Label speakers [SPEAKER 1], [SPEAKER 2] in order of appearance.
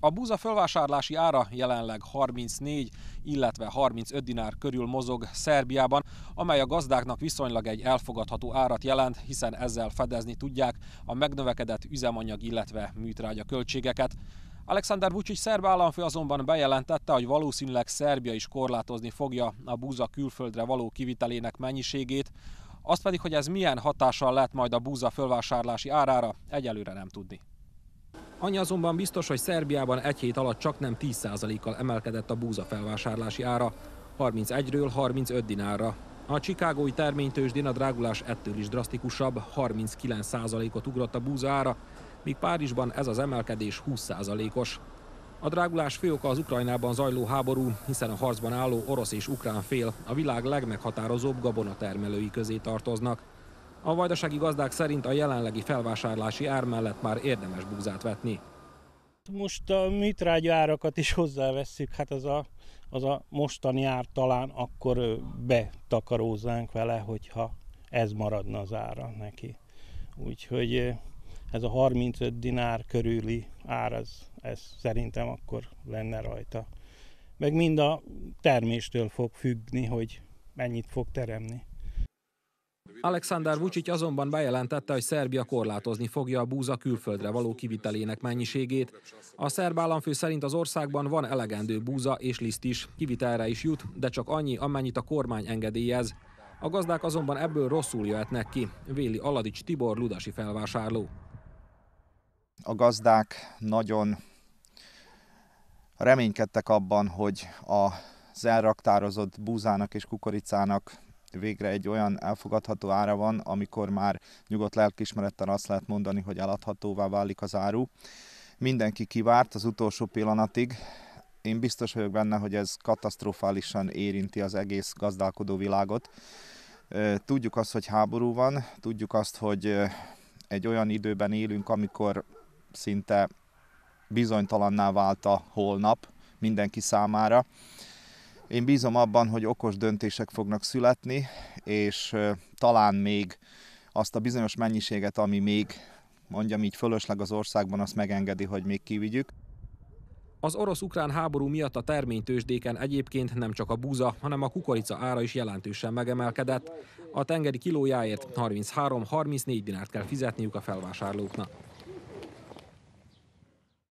[SPEAKER 1] A búza fölvásárlási ára jelenleg 34, illetve 35 dinár körül mozog Szerbiában, amely a gazdáknak viszonylag egy elfogadható árat jelent, hiszen ezzel fedezni tudják a megnövekedett üzemanyag, illetve műtrágya költségeket. Alexander Vučić szerb államfő azonban bejelentette, hogy valószínűleg Szerbia is korlátozni fogja a búza külföldre való kivitelének mennyiségét, azt pedig, hogy ez milyen hatással lett majd a búza fölvásárlási árára, egyelőre nem tudni. Annyi azonban biztos, hogy Szerbiában egy hét alatt csaknem 10%-kal emelkedett a búza felvásárlási ára, 31-ről 35 dinárra. A chicagói terménytőzsdén a drágulás ettől is drasztikusabb, 39%-ot ugrott a búza ára, míg Párizsban ez az emelkedés 20%-os. A drágulás fő oka az Ukrajnában zajló háború, hiszen a harcban álló orosz és ukrán fél a világ legmeghatározóbb gabonatermelői közé tartoznak. A vajdasági gazdák szerint a jelenlegi felvásárlási ár mellett már érdemes búzát vetni.
[SPEAKER 2] Most a műtrágya árakat is hozzávesszük, hát az a mostani ár talán akkor betakaróznánk vele, hogyha ez maradna az ára neki. Úgyhogy ez a 35 dinár körüli ár, ez szerintem akkor lenne rajta. Meg mind a terméstől fog függni, hogy mennyit fog teremni.
[SPEAKER 1] Alexander Vučić azonban bejelentette, hogy Szerbia korlátozni fogja a búza külföldre való kivitelének mennyiségét. A szerb államfő szerint az országban van elegendő búza és liszt is, kivitelre is jut, de csak annyi, amennyit a kormány engedélyez. A gazdák azonban ebből rosszul jöhetnek ki, véli Aladics Tibor ludasi felvásárló.
[SPEAKER 3] A gazdák nagyon reménykedtek abban, hogy az elraktározott búzának és kukoricának végre egy olyan elfogadható ára van, amikor már nyugodt lelkiismerettel azt lehet mondani, hogy eladhatóvá válik az áru. Mindenki kivárt az utolsó pillanatig. Én biztos vagyok benne, hogy ez katasztrofálisan érinti az egész gazdálkodó világot. Tudjuk azt, hogy háború van, tudjuk azt, hogy egy olyan időben élünk, amikor szinte bizonytalanná vált a holnap mindenki számára. Én bízom abban, hogy okos döntések fognak születni, és talán még azt a bizonyos mennyiséget, ami még, mondjam így, fölösleg az országban, azt megengedi, hogy még kivigyük.
[SPEAKER 1] Az orosz-ukrán háború miatt a terménytőzsdéken egyébként nem csak a búza, hanem a kukorica ára is jelentősen megemelkedett. A tengeri kilójáért 33-34 dinárt kell fizetniük a felvásárlóknak.